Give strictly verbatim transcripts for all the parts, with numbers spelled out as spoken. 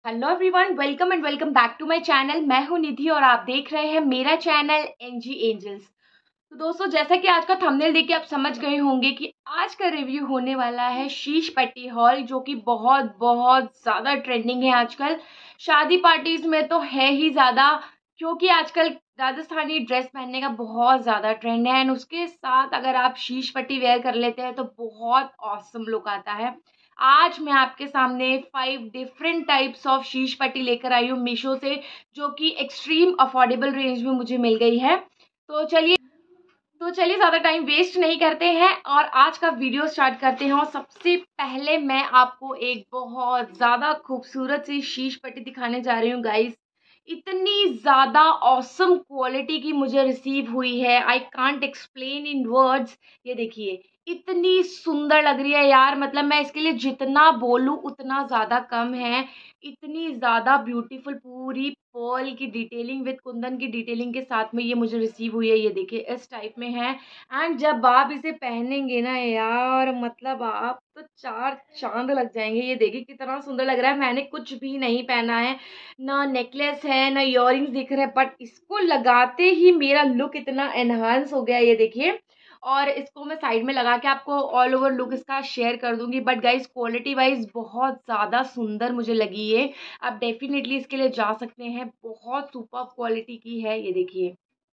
Hello everyone, welcome and welcome back to my channel. मैं हूं निधि और आप देख रहे हैं मेरा चैनल एनजी एंजल्स। तो दोस्तों, जैसा कि आज का थंबनेल देख के आप समझ गए होंगे कि आज का रिव्यू होने वाला है शीश पट्टी हॉल, जो कि बहुत बहुत ज़्यादा ट्रेंडिंग है आजकल। शादी पार्टीज में तो है ही ज़्यादा, क्योंकि आजकल राजस्थानी ड्रेस पहनने का बहुत ज़्यादा ट्रेंड है। एंड उसके साथ अगर आप शीश पट्टी वेयर कर लेते हैं तो बहुत ऑसम लुक आता है। आज मैं आपके सामने फाइव डिफरेंट टाइप्स ऑफ शीश पट्टी लेकर आई हूँ मीशो से, जो कि एक्सट्रीम अफोर्डेबल रेंज में मुझे मिल गई है। तो चलिए तो चलिए ज़्यादा टाइम वेस्ट नहीं करते हैं और आज का वीडियो स्टार्ट करते हैं। और सबसे पहले मैं आपको एक बहुत ज़्यादा खूबसूरत सी शीश पट्टी दिखाने जा रही हूँ गाइस। इतनी ज़्यादा ऑसम क्वालिटी की मुझे रिसीव हुई है, I can't explain in words. ये देखिए, इतनी सुंदर लग रही है यार, मतलब मैं इसके लिए जितना बोलूँ उतना ज़्यादा कम है। इतनी ज़्यादा ब्यूटीफुल, पूरी पर्ल की डिटेलिंग विद कुंदन की डिटेलिंग के साथ में ये मुझे रिसीव हुई है। ये देखिए, इस टाइप में है। एंड जब आप इसे पहनेंगे ना यार, मतलब आप तो चार चांद लग जाएंगे। ये देखिए कितना सुंदर लग रहा है। मैंने कुछ भी नहीं पहना है, ना नेकलेस है ना इयररिंग्स दिख रहे हैं, बट इसको लगाते ही मेरा लुक इतना एनहांस हो गया। ये देखिए, और इसको मैं साइड में लगा के आपको ऑल ओवर लुक इसका शेयर कर दूंगी। बट गाइज, क्वालिटी वाइज बहुत ज़्यादा सुंदर मुझे लगी ये। आप डेफिनेटली इसके लिए जा सकते हैं, बहुत सुपर क्वालिटी की है। ये देखिए,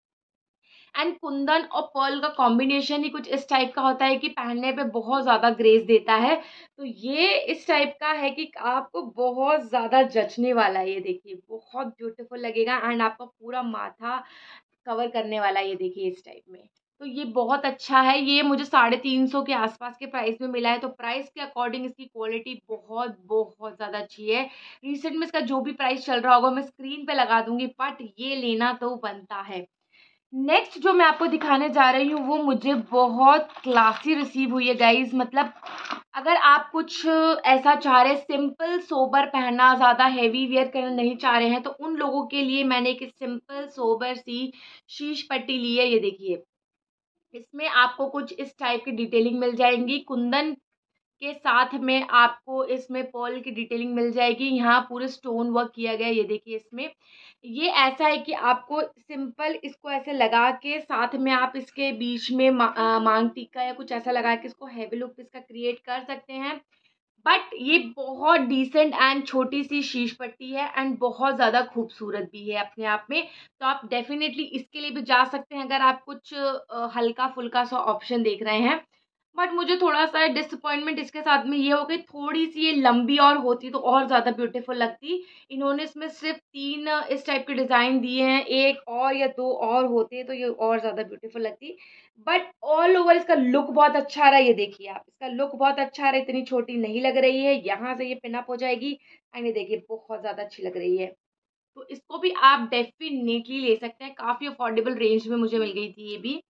एंड कुंदन और पर्ल का कॉम्बिनेशन ही कुछ इस टाइप का होता है कि पहनने पे बहुत ज़्यादा ग्रेस देता है। तो ये इस टाइप का है कि आपको बहुत ज़्यादा जचने वाला है। ये देखिए, बहुत ब्यूटीफुल लगेगा एंड आपका पूरा माथा कवर करने वाला है। ये देखिए, इस टाइप में तो ये बहुत अच्छा है। ये मुझे साढ़े तीन सौ के आसपास के प्राइस में मिला है। तो प्राइस के अकॉर्डिंग इसकी क्वालिटी बहुत बहुत ज़्यादा अच्छी है। रिसेंट में इसका जो भी प्राइस चल रहा होगा मैं स्क्रीन पे लगा दूंगी, बट ये लेना तो बनता है। नेक्स्ट जो मैं आपको दिखाने जा रही हूँ वो मुझे बहुत क्लासी रिसीव हुई है गाइज। मतलब अगर आप कुछ ऐसा चाह रहे, सिंपल सोबर पहनना, ज़्यादा हैवी वेयर करना नहीं चाह रहे हैं, तो उन लोगों के लिए मैंने एक सिंपल सोबर सी शीश पट्टी ली है। ये देखिए, इसमें आपको कुछ इस टाइप की डिटेलिंग मिल जाएंगी। कुंदन के साथ में आपको इसमें पर्ल की डिटेलिंग मिल जाएगी। यहाँ पूरे स्टोन वर्क किया गया है। ये देखिए, इसमें ये ऐसा है कि आपको सिंपल इसको ऐसे लगा के साथ में आप इसके बीच में मा, आ, मांग टीका या कुछ ऐसा लगा के इसको हैवी लुक इसका क्रिएट कर सकते हैं। बट ये बहुत डिसेंट एंड छोटी सी शीश पट्टी है एंड बहुत ज़्यादा खूबसूरत भी है अपने आप में। तो आप डेफिनेटली इसके लिए भी जा सकते हैं अगर आप कुछ अ, हल्का फुल्का सा ऑप्शन देख रहे हैं। बट मुझे थोड़ा सा डिसअपॉइंटमेंट इसके साथ में ये हो गई, थोड़ी सी ये लंबी और होती तो और ज़्यादा ब्यूटीफुल लगती। इन्होंने इसमें सिर्फ तीन इस टाइप के डिज़ाइन दिए हैं, एक और या दो और होते तो ये और ज़्यादा ब्यूटीफुल लगती। बट ऑल ओवर इसका लुक बहुत अच्छा आ रहा है। ये देखिए आप, इसका लुक बहुत अच्छा आ रहा है, इतनी छोटी नहीं लग रही है। यहाँ से ये पिन अप हो जाएगी एंड ये देखिए बहुत ज़्यादा अच्छी लग रही है। तो इसको भी आप डेफिनेटली ले सकते हैं, काफ़ी अफोर्डेबल रेंज में मुझे मिल गई थी ये भी।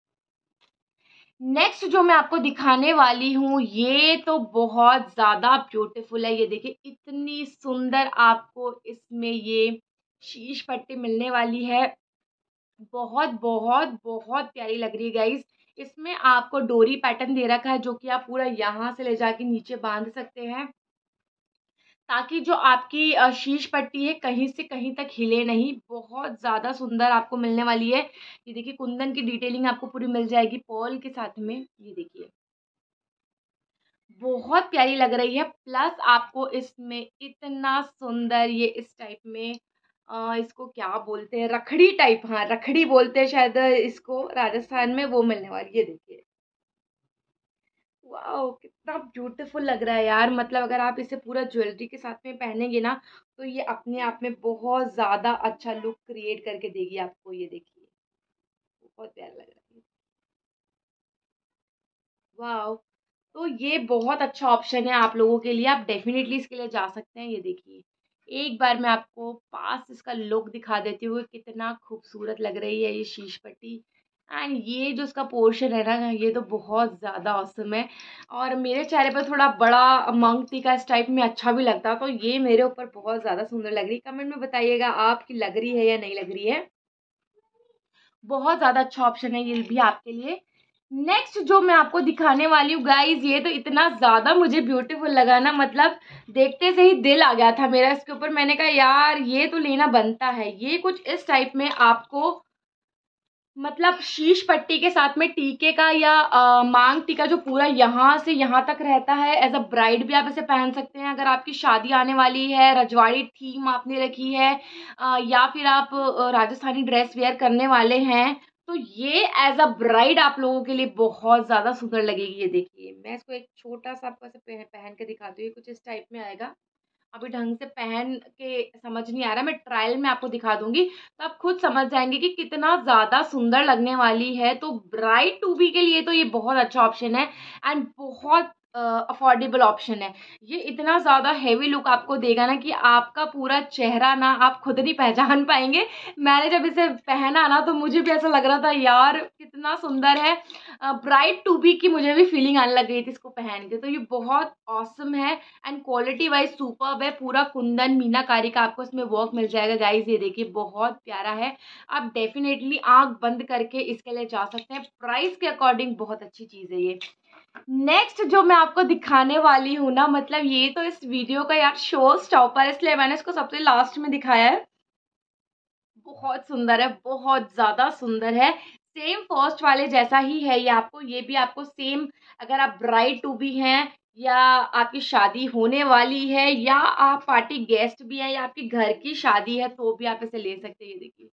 नेक्स्ट जो मैं आपको दिखाने वाली हूँ ये तो बहुत ज़्यादा ब्यूटीफुल है। ये देखिए, इतनी सुंदर आपको इसमें ये शीश पट्टी मिलने वाली है। बहुत बहुत बहुत प्यारी लग रही है गाइस। इसमें आपको डोरी पैटर्न दे रखा है, जो कि आप पूरा यहाँ से ले जाके नीचे बांध सकते हैं, ताकि जो आपकी अ, शीश पट्टी है कहीं से कहीं तक हिले नहीं। बहुत ज़्यादा सुंदर आपको मिलने वाली है। ये देखिए, कुंदन की डिटेलिंग आपको पूरी मिल जाएगी पर्ल के साथ में। ये देखिए, बहुत प्यारी लग रही है। प्लस आपको इसमें इतना सुंदर ये इस टाइप में अ, इसको क्या बोलते हैं, रखड़ी टाइप, हाँ रखड़ी बोलते हैं शायद इसको राजस्थान में, वो मिलने वाली है। ये देखिए, वाओ कितना ब्यूटीफुल लग रहा है यार। मतलब अगर आप इसे पूरा ज्वेलरी के साथ में पहनेंगे ना, तो ये अपने आप में बहुत ज़्यादा अच्छा लुक क्रिएट करके देगी आपको। ये देखिए, बहुत प्यारा लग रहा है। वाओ, तो ये बहुत अच्छा ऑप्शन है आप लोगों के लिए, आप डेफिनेटली इसके लिए जा सकते हैं। ये देखिए, एक बार मैं आपको पास इसका लुक दिखा देती हूँ कि कितना खूबसूरत लग रही है ये शीश पट्टी। एंड ये जो इसका पोर्शन है ना, ये तो बहुत ज़्यादा औसम है। और मेरे चेहरे पर थोड़ा बड़ा मंग टीका इस टाइप में अच्छा भी लगता, तो ये मेरे ऊपर बहुत ज़्यादा सुंदर लग रही है। कमेंट में बताइएगा आपकी लग रही है या नहीं लग रही है। बहुत ज़्यादा अच्छा ऑप्शन है ये भी आपके लिए। नेक्स्ट जो मैं आपको दिखाने वाली हूँ गाइज, ये तो इतना ज़्यादा मुझे ब्यूटीफुल लगा ना, मतलब देखते से ही दिल आ गया था मेरा इसके ऊपर। मैंने कहा यार ये तो लेना बनता है। ये कुछ इस टाइप में आपको मतलब शीश पट्टी के साथ में टीके का या अ, मांग टीका जो पूरा यहाँ से यहाँ तक रहता है। एज अ ब्राइड भी आप इसे पहन सकते हैं अगर आपकी शादी आने वाली है, रजवाड़ी थीम आपने रखी है, अ, या फिर आप अ, राजस्थानी ड्रेस वेयर करने वाले हैं, तो ये एज अ ब्राइड आप लोगों के लिए बहुत ज़्यादा सुंदर लगेगी। ये देखिए, मैं इसको एक छोटा सा आपको ऐसे पह- पहन के दिखाती हूँ। ये कुछ इस टाइप में आएगा। अभी ढंग से पहन के समझ नहीं आ रहा, मैं ट्रायल में आपको दिखा दूंगी तो आप खुद समझ जाएंगे कि कितना ज़्यादा सुंदर लगने वाली है। तो ब्राइड टू बी के लिए तो ये बहुत अच्छा ऑप्शन है एंड बहुत अफोर्डेबल ऑप्शन है। ये इतना ज़्यादा हेवी लुक आपको देगा ना कि आपका पूरा चेहरा ना आप खुद नहीं पहचान पाएंगे। मैंने जब इसे पहना ना तो मुझे भी ऐसा लग रहा था यार कितना सुंदर है। ब्राइड टू बी की मुझे भी फीलिंग आने लग गई थी इसको पहन के। तो ये बहुत ऑसम है एंड क्वालिटी वाइज सुपर्ब है। पूरा कुंदन मीनाकारी का आपको इसमें वर्क मिल जाएगा गाइज। ये देखिए बहुत प्यारा है। आप डेफिनेटली आंख बंद करके इसके लिए जा सकते हैं। प्राइस के अकॉर्डिंग बहुत अच्छी चीज़ है ये। नेक्स्ट जो मैं आपको दिखाने वाली हूँ ना, मतलब ये तो इस वीडियो का यार शो स्टॉपर, इसलिए मैंने इसको सबसे लास्ट में दिखाया है। बहुत सुंदर है, बहुत ज़्यादा सुंदर है। सेम फर्स्ट वाले जैसा ही है ये आपको। ये भी आपको सेम, अगर आप ब्राइड टू बी हैं या आपकी शादी होने वाली है या आप पार्टी गेस्ट भी हैं या आपकी घर की शादी है तो भी आप इसे ले सकते हैं। ये देखिए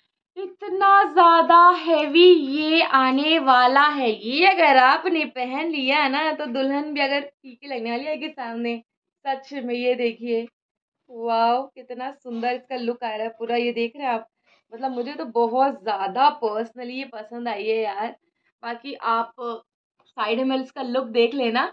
इतना ज़्यादा हेवी ये आने वाला है। ये अगर आपने पहन लिया ना तो दुल्हन भी अगर फीकी लगने वाली है कि सामने। सच में ये देखिए, वाओ कितना सुंदर इसका लुक आ रहा है पूरा। ये देख रहे हैं आप, मतलब मुझे तो बहुत ज्यादा पर्सनली ये पसंद आई है यार। बाकी आप साइड में इसका लुक देख लेना।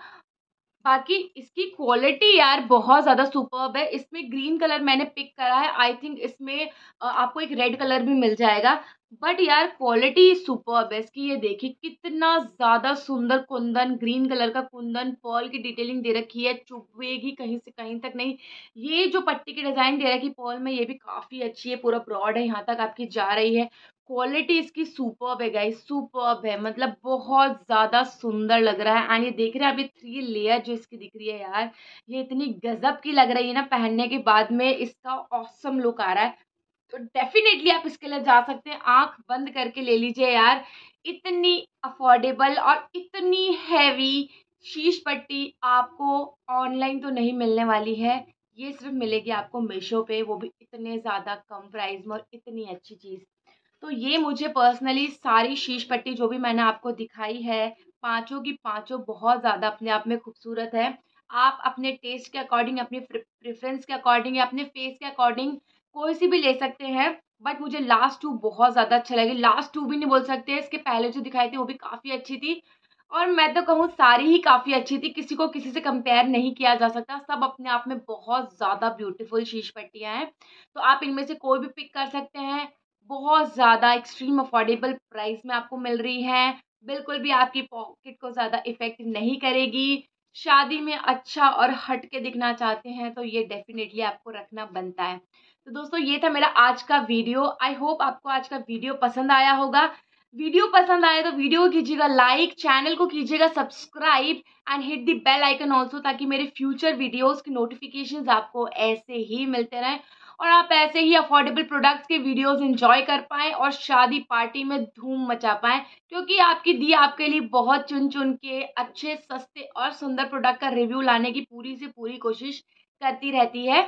बाकी इसकी क्वालिटी यार बहुत ज़्यादा सुपर्ब है। इसमें ग्रीन कलर मैंने पिक करा है। आई थिंक इसमें अ, आपको एक रेड कलर भी मिल जाएगा। बट यार क्वालिटी सुपर्ब है इसकी। ये देखिए कितना ज़्यादा सुंदर कुंदन, ग्रीन कलर का कुंदन, पर्ल की डिटेलिंग दे रखी है, चुभेगी कहीं से कहीं तक नहीं। ये जो पट्टी की डिज़ाइन दे रखी पर्ल में, ये भी काफ़ी अच्छी है। पूरा ब्रॉड है, यहाँ तक आपकी जा रही है। क्वालिटी इसकी सुपर्ब है गाइस, सुपर्ब है। मतलब बहुत ज़्यादा सुंदर लग रहा है। एंड ये देख रहे हैं अभी थ्री लेयर जो इसकी दिख रही है यार, ये इतनी गजब की लग रही है ना पहनने के बाद में। इसका ऑसम लुक आ रहा है। तो डेफिनेटली आप इसके लिए जा सकते हैं। आंख बंद करके ले लीजिए यार। इतनी अफोर्डेबल और इतनी हैवी शीश पट्टी आपको ऑनलाइन तो नहीं मिलने वाली है। ये सिर्फ मिलेगी आपको मीशो पे, वो भी इतने ज़्यादा कम प्राइस में और इतनी अच्छी चीज़। तो ये मुझे पर्सनली सारी शीश पट्टी जो भी मैंने आपको दिखाई है, पाँचों की पाँचों बहुत ज़्यादा अपने आप में खूबसूरत है। आप अपने टेस्ट के अकॉर्डिंग, अपने प्रेफरेंस के अकॉर्डिंग या अपने फेस के अकॉर्डिंग कोई सी भी ले सकते हैं। बट मुझे लास्ट टू बहुत ज़्यादा अच्छे लगे। लास्ट टू भी नहीं बोल सकते, इसके पहले जो दिखाई थी वो भी काफ़ी अच्छी थी। और मैं तो कहूँ सारी ही काफ़ी अच्छी थी। किसी को किसी से कंपेयर नहीं किया जा सकता। सब अपने आप में बहुत ज़्यादा ब्यूटीफुल शीश पट्टियाँ हैं। तो आप इनमें से कोई भी पिक कर सकते हैं। बहुत ज़्यादा एक्सट्रीम अफोर्डेबल प्राइस में आपको मिल रही हैं। बिल्कुल भी आपकी पॉकेट को ज़्यादा इफ़ेक्ट नहीं करेगी। शादी में अच्छा और हट के दिखना चाहते हैं तो ये डेफ़िनेटली आपको रखना बनता है। तो दोस्तों ये था मेरा आज का वीडियो। आई होप आपको आज का वीडियो पसंद आया होगा। वीडियो पसंद आए तो वीडियो को कीजिएगा लाइक, चैनल को कीजिएगा subscribe and hit the bell icon also, ताकि मेरे फ्यूचर वीडियोज़ के नोटिफिकेशंस आपको ऐसे ही मिलते रहें और आप ऐसे ही अफोर्डेबल प्रोडक्ट्स के वीडियोस एंजॉय कर पाएँ और शादी पार्टी में धूम मचा पाएँ। क्योंकि आपकी दी आपके लिए बहुत चुन चुन के अच्छे, सस्ते और सुंदर प्रोडक्ट का रिव्यू लाने की पूरी से पूरी कोशिश करती रहती है।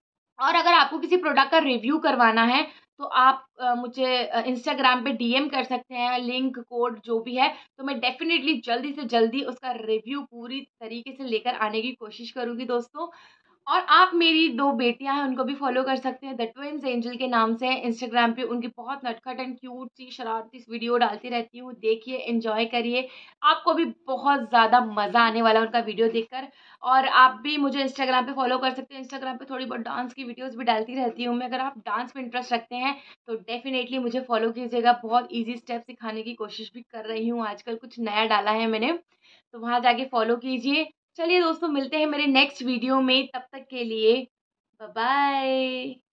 और अगर आपको किसी प्रोडक्ट का रिव्यू करवाना है तो आप अ, मुझे अ, इंस्टाग्राम पे डीएम कर सकते हैं, लिंक कोड जो भी है। तो मैं डेफिनेटली जल्दी से जल्दी उसका रिव्यू पूरी तरीके से लेकर आने की कोशिश करूँगी दोस्तों। और आप मेरी दो बेटियाँ हैं उनको भी फ़ॉलो कर सकते हैं, द ट्विन्स एंजल के नाम से है इंस्टाग्राम पे। उनकी बहुत नटखट एंड क्यूट सी शरारती सी वीडियो डालती रहती हूँ। देखिए, एन्जॉय करिए। आपको भी बहुत ज़्यादा मज़ा आने वाला है उनका वीडियो देखकर। और आप भी मुझे इंस्टाग्राम पे फ़ॉलो कर सकते हैं। इंस्टाग्राम पे थोड़ी बहुत डांस की वीडियोज़ भी डालती रहती हूँ मैं। अगर आप डांस में इंटरेस्ट रखते हैं तो डेफ़िनेटली मुझे फ़ॉलो कीजिएगा। बहुत ईज़ी स्टेप सिखाने की कोशिश भी कर रही हूँ आजकल, कुछ नया डाला है मैंने, तो वहाँ जाके फ़ॉलो कीजिए। चलिए दोस्तों, मिलते हैं मेरे नेक्स्ट वीडियो में। तब तक के लिए बाय बाय।